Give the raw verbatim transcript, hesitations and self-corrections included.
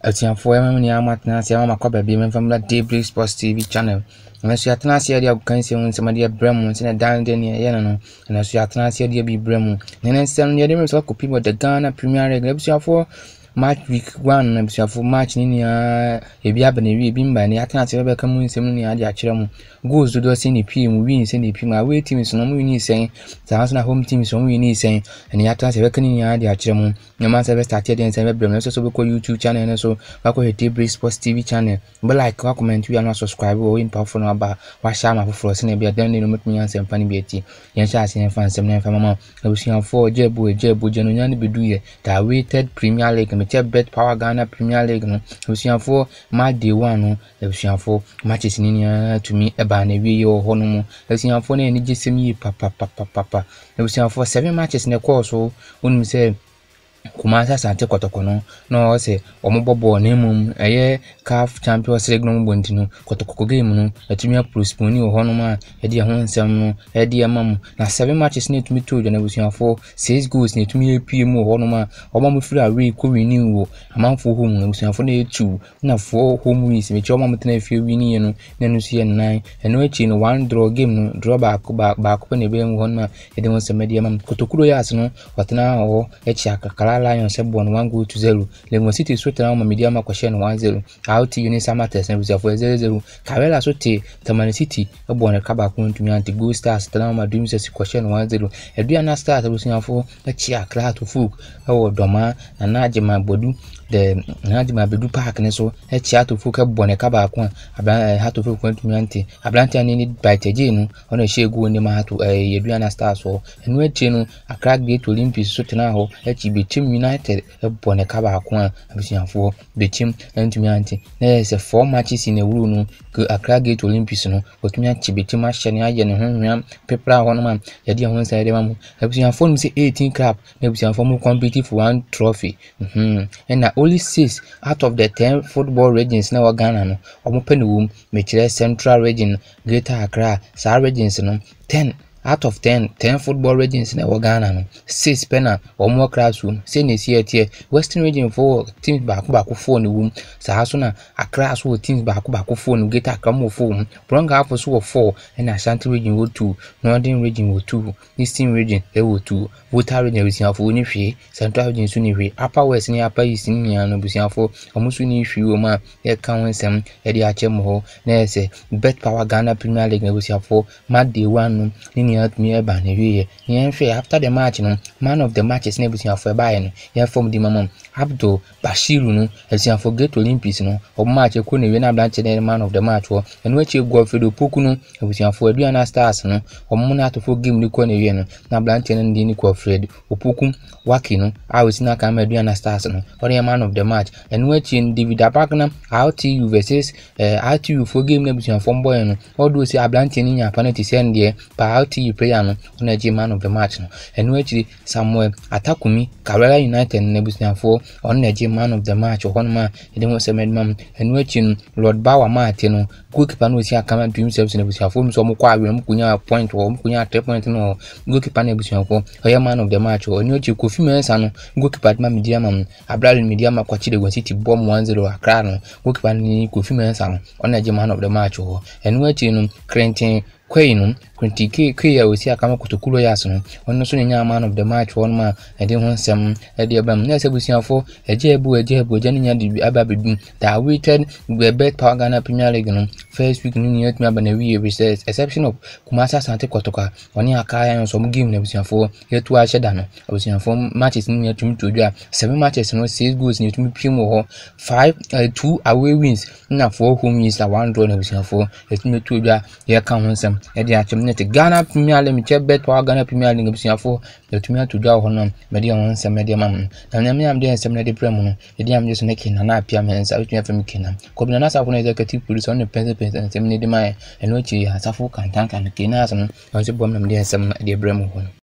Atiafo em ni amatna se ama kwa bi memfamla Daybreak Sports T V channel. Na so yatna se dia kanse hun se ma dia bremu se na dan de ne ye no. Na so yatna se dia bi bremu. Ne ne nsem ne dem so copy mo the Ghana Premier League. Atiafo match week one na atiafo match ni nia e bi abana wi bi mba ne yatna se be kamu nsem ni ade a kire mu. Goals do do se ni pi mu win se ni pi ma away teams no mu win sen. Sa na home teams no mu win sen. Ne yatna se be kan ni ade a kire mu. Ne ma se be start den se be bremu so so be ko YouTube channel ne so wako he Daybreak Sports T V channel. But like, wa comment, you are not subscribe or in powerful number. Wa share my for us in a bit. Then you make me answer funny beauty. Yan share sin fans sem na mama. We see for Jebu Jebu January be do ye. The awaited Premier League. Me check Betpawa Ghana Premier League no. We see for match day one no. We see for matches in to me eba na wi yo ho no mo. We see for na ni gisem yi papa papa papa. We see for seven matches in the course so unum say Kumasa Sante Kotoku no no say omobobo na emum eye C A F Champions League no bontinu Kotoku game no atumi apostpone o hono ma e de ho nsem no e de amam na seven matches na atumi to na busuafo six goals na atumi apie mu hono ma omam free away ko wini wo amanfo home na busuafo na two na four home wins me choma mutena afie wini no na no sie nine eno achi no one draw game no draw back back ko na be mu hono ma e de ho nsem Medeama Kotoku yas no watena ho echi akakala Lions have won one goal to zero. Legon City so tell my Medeama question one zero. R T U Samartex and for zero zero. Karela so te Tamale City a born a cabacon to me anti GoldStars tell my dreams as question one zero. Aduana start losing for a chia cloud to fook. Oh Doma and Adjei Bodu the Nadima Bedu Park and so a chia to fook a born a cabacon. I had to fook to me anti. A blantia needed by Tejino on a share go in the matter to a Aduana stars or and where channel a crack gate to Olympics so now a Bechem United a bonne kaba akwa abisianfo Bechem entumi anti na yes four matches in a row no go Accra Gate Olympics no otumi achi Bechem ahye ne aye ne ho nwam pepra ho no ma ye de ho nsa de ma mu abisianfo no say eighteen club na abisianfo mo compete for one trophy mhm and na only six out of the ten football regions na wa Ghana no omo pene wom me kire Central Region Greater Accra sa regions no ten out of ten, ten football regions in our Ghana no six pena or more classroom say ne see here Western region for teams back back four no room sa so na Accra so teams back back four no get Accra four Brong Ahafo so four and Ashanti region wo two Northern region wo two Eastern region e wo two Volta region we see afo ni hwe Central region so ni hwe Upper West ni Appiah East ni no busi afo omo so ni hwe o ma e kan wonsem e de achem ho na ese Betpawa Ghana Premier League na busi afo match day one no ni at me eba na wiye yen after the match no man of the matches na busi afo eba ye no yen form di mamam Abdul Bashiru no esia for Great Olympics no o match ko na we na branch na man of the match wo eno achi Godfred Poku no ebusi afo Aduana Stars no o mo na to for game ni ko na we no na branch na ndi ni Godfred Poku Wakii no a we sina ka Aduana Stars no o the man of the match eno achi David Abagna R T U versus eh R T U for game na ebusi afo boy no all do say branch ni nya penalty send there pa R T U player no on Adjei man of the match no eno achi Samuel Attah Kumi Karela United na ebusi afo on Adjei man of the match or ma e mo se medmam enu achi Lord Bawa Mate no goalkeeper no si akama dream service na busia fo so mo kwa awe mo kunya point or mo kunya three point no goalkeeper na busia fo oya man of the match or enu achi Kofi Asmah no goalkeeper ma Medeama Abdul Medeama kwachi Legon City bomb one zero Accra no goalkeeper ni Kofi Asmah no on Adjei man of the match or enu achi no Quaye Quaye no Quaye Quaye we si akama Kotoku yas no on so nya man of the match one ma e de ho nsem e de bam na se busia fo Adjei bu Adjei bu Adjei nya de ababedu that awaited Betpawa Ghana Premier League no first week ni yet me abana wi research exception of Kumasa Sante Kotoku oni akaya no so game na busia fo yetu a sheda no busia fo matches ni yetumi to dwa seven matches no six goals ni yetumi pim ho five uh, two away wins na four home wins na one draw na busia fo yetumi to dwa ye kan ho nsem e de achem net Ghana Premier League me che Betpawa Ghana Premier League busia fo yetumi to dwa ho no me de ho nsem me de mam na na me am de nsem na de prem no e de am je so na kin na Appiah me nsa yetumi afem kin ko bi na sa fo na executive producer on the president and nsem ni de mai eno chi asafo kantan kan kin na so no se bom na me de nsem na de brem ho